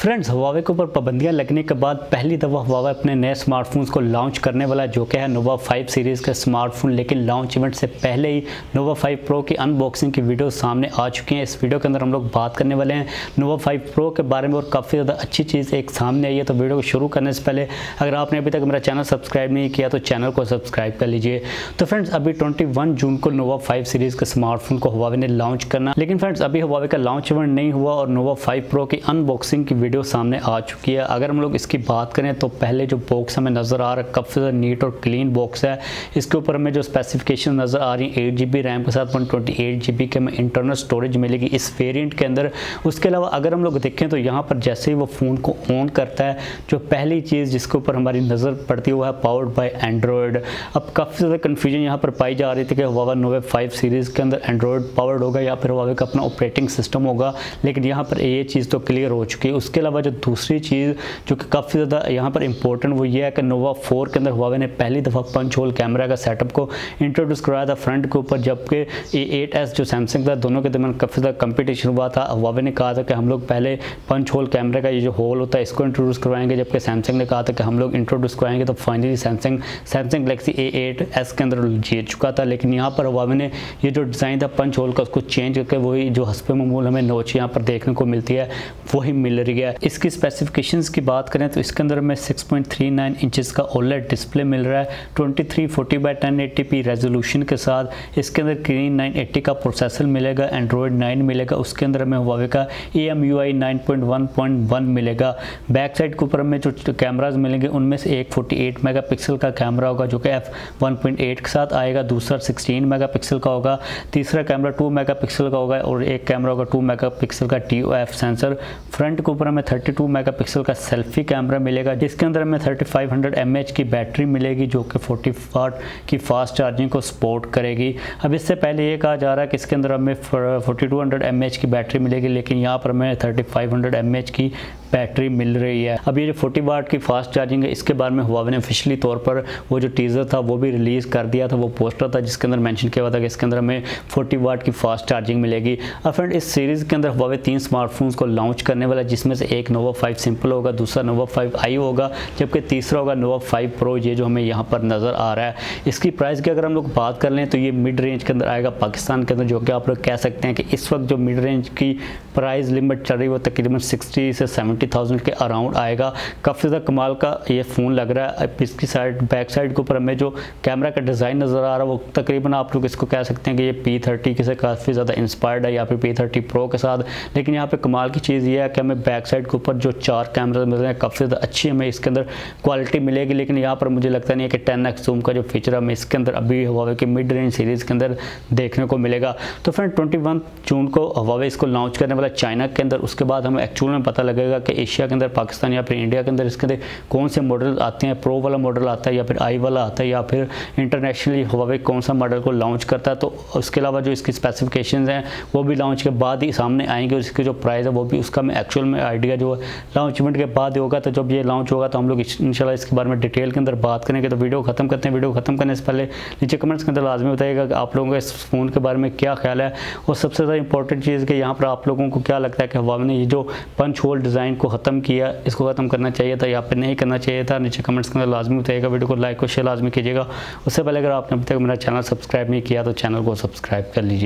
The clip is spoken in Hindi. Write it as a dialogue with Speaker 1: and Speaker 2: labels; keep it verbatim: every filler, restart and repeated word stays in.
Speaker 1: फ्रेंड्स, Huawei के ऊपर पाबंदियां लगने के बाद पहली दफ़ा Huawei अपने नए स्मार्टफोन्स को लॉन्च करने वाला जो कि है नोवा फाइव सीरीज़ का स्मार्टफोन। लेकिन लॉन्च इवेंट से पहले ही नोवा फाइव प्रो की अनबॉक्सिंग की वीडियो सामने आ चुकी हैं। इस वीडियो के अंदर हम लोग बात करने वाले हैं नोवा फाइव प्रो के बारे में और काफ़ी ज़्यादा अच्छी चीज़ एक सामने आई है। तो वीडियो को शुरू करने से पहले अगर आपने अभी तक मेरा चैनल सब्सक्राइब नहीं किया तो चैनल को सब्सक्राइब कर लीजिए। तो फ्रेंड्स, अभी ट्वेंटी वन जून को नोवा फाइव सीरीज़ के स्मार्टफोन को Huawei ने लॉन्च करना, लेकिन फ्रेंड्स अभी Huawei का लॉन्च इवेंट नहीं हुआ और नोवा फाइव प्रो की अनबॉक्सिंग की वीडियो सामने आ चुकी है। अगर हम लोग इसकी बात करें तो पहले जो बॉक्स हमें नज़र आ रहा है काफ़ी ज़्यादा नीट और क्लीन बॉक्स है। इसके ऊपर हमें जो स्पेसिफिकेशन नज़र आ रही है एट जी बी रैम के साथ वन ट्वेंटी एट जी बी के हमें इंटरनल स्टोरेज मिलेगी इस वेरिएंट के अंदर। उसके अलावा अगर हम लोग देखें तो यहाँ पर जैसे ही वो फ़ोन को ऑन करता है जो पहली चीज़ जिसके ऊपर हमारी नज़र पड़ती है वो है पावर्ड बाय एंड्रॉयड। अब काफ़ी ज़्यादा कन्फ्यूजन यहाँ पर पाई जा रही थी कि Huawei Nove फाइव सीरीज़ के अंदर एंड्रॉयड पावर्ड होगा या फिर Huawei का अपना ऑपरेटिंग सिस्टम होगा, लेकिन यहाँ पर ये चीज़ तो क्लियर हो चुकी है। उसके अलावा जो दूसरी चीज़ जो कि काफ़ी ज़्यादा यहाँ पर इंपॉर्टेंट वो ये है कि नोवा फोर के अंदर Huawei ने पहली दफ़ा पंच होल कैमरा का सेटअप को इंट्रोड्यूस कराया था फ्रंट के ऊपर, जबकि ए एट एस जो सैमसंग था दोनों के दरमियान काफ़ी ज़्यादा कंपटीशन हुआ था। Huawei ने कहा था कि हम लोग पहले पंच होल कैमरे का ये जो होल होता है इसको इंट्रोड्यूस करवाएंगे, जबकि सैमसंग ने कहा था कि हम लोग इंट्रोड्यूस कराएंगे। तो finally Samsung Samsung Galaxy A eight S के अंदर जीत चुका था, लेकिन यहाँ पर Huawei ने ये जो डिज़ाइन था पंच होल का उसको चेंज करके वही जो हस्बे मामूल हमें नोच यहाँ पर देखने को मिलती है वही मिल रही है। इसकी स्पेसिफिकेशंस की बात करें तो इसके अंदर हमें six point three nine inches का ओलेड डिस्प्ले मिल रहा है twenty three forty by ten eighty P resolution के साथ। इसके अंदर क्रीन नाइन एटी का प्रोसेसर मिलेगा, एंड्रॉयड नाइन मिलेगा। उसके अंदर हमें Huawei का E M U I nine point one point one मिलेगा। बैक साइड के ऊपर हमें जो कैमराज मिलेंगे उनमें से एक फोर्टी एट मेगापिक्सल का कैमरा होगा जो कि एफ वन पॉइंट एट के साथ आएगा, दूसरा सिक्सटीन मेगापिक्सल का होगा, तीसरा कैमरा टू मेगापिक्सल का होगा और एक कैमरा होगा टू मेगापिक्सल का T O F sensor. Front के ऊपर हमें थर्टी टू मेगापिक्सल का सेल्फी कैमरा मिलेगा जिसके अंदर हमें thirty five hundred M H की बैटरी मिलेगी जो कि फोर्टी वाट की फास्ट चार्जिंग को सपोर्ट करेगी। अब इससे पहले ये कहा जा रहा है कि इसके अंदर हमें forty two hundred M H की बैटरी मिलेगी, लेकिन यहाँ पर हमें thirty five hundred M H की बैटरी मिल रही है। अब ये जो फोर्टी वाट की फास्ट चार्जिंग है इसके बारे में Huawei ने ऑफिशियली तौर पर वो जो टीज़र था वो भी रिलीज़ कर दिया था, वो पोस्टर था जिसके अंदर मेंशन किया हुआ था कि इसके अंदर हमें फोर्टी वाट की फास्ट चार्जिंग मिलेगी। अब फ्रेंड इस सीरीज़ के अंदर Huawei तीन स्मार्टफोन्स को लॉन्च करने वाला है, जिसमें से एक नोवा फाइव सिंपल होगा, दूसरा नोवा फाइव आई होगा, जबकि तीसरा होगा नोवा फाइव प्रो, ये जो हमें यहाँ पर नज़र आ रहा है। इसकी प्राइस की अगर हम लोग बात कर लें तो ये मिड रेंज के अंदर आएगा पाकिस्तान के अंदर, जो कि आप लोग कह सकते हैं कि इस वक्त जो मिड रेंज की प्राइस लिमिट चल रही है वो तकरीबन सिक्सटी से सेवेंटी थाउजेंड के अराउंड आएगा। काफ़ी ज़्यादा कमाल का ये फ़ोन लग रहा है। इसकी साइड बैक साइड के ऊपर हमें जो कैमरा का डिज़ाइन नज़र आ रहा है वो तकरीबन आप लोग इसको कह सकते हैं कि ये पी थर्टी के से काफ़ी ज़्यादा इंस्पायर्ड है या फिर पी थर्टी प्रो के साथ। लेकिन यहाँ पे कमाल की चीज़ ये है कि हमें बैक साइड के ऊपर जो चार कैमरा मिल रहे हैं काफ़ी ज़्यादा अच्छी हमें इसके अंदर क्वालिटी मिलेगी, लेकिन यहाँ पर मुझे लगता नहीं है कि टेन एक्स जूम का जो फीचर हमें इसके अंदर अभी Huawei के मिड रेंज सीरीज़ के अंदर देखने को मिलेगा। तो फ्रेंड ट्वेंटी वन जून को Huawei इसको लॉन्च करने वाला चाइना के अंदर, उसके बाद हमें एक्चुअल में पता लगेगा कि एशिया के अंदर, पाकिस्तान या फिर इंडिया के अंदर इसके अंदर कौन से मॉडल आते हैं, प्रो वाला मॉडल आता है या फिर आई वाला आता है या फिर इंटरनेशनली Huawei कौन सा मॉडल को लॉन्च करता है। तो उसके अलावा जो इसकी स्पेसिफिकेशंस हैं वो भी लॉन्च के बाद ही सामने आएंगे और इसकी जो प्राइस है वो भी उसका मैं एक्चुअल में आइडिया जो लॉन्च इवेंट के बाद ही होगा। तो जब ये लॉन्च होगा तो हम लोग इंशाल्लाह इसके बारे में डिटेल के अंदर बात करेंगे। तो वीडियो खत्म करते हैं। वीडियो खत्म करने से पहले नीचे कमेंट्स के अंदर लाजमी बताइएगा कि आप लोगों का इस फ़ोन के बारे में क्या ख्याल है, और सबसे ज़्यादा इंपॉर्टेंट चीज़ कि यहाँ पर आप लोगों को क्या लगता है कि Huawei ने ये जो पंच होल डिज़ाइन को ख़त्म किया इसको ख़त्म करना चाहिए था या फिर नहीं करना चाहिए था। नीचे कमेंट्स के अंदर लाजमी बताइएगा। वीडियो को लाइक और शेयर लाजमी कीजिएगा। उससे पहले अगर आपने अभी तक मेरा चैनल सब्सक्राइब नहीं किया तो चैनल को सब्सक्राइब कर लीजिए।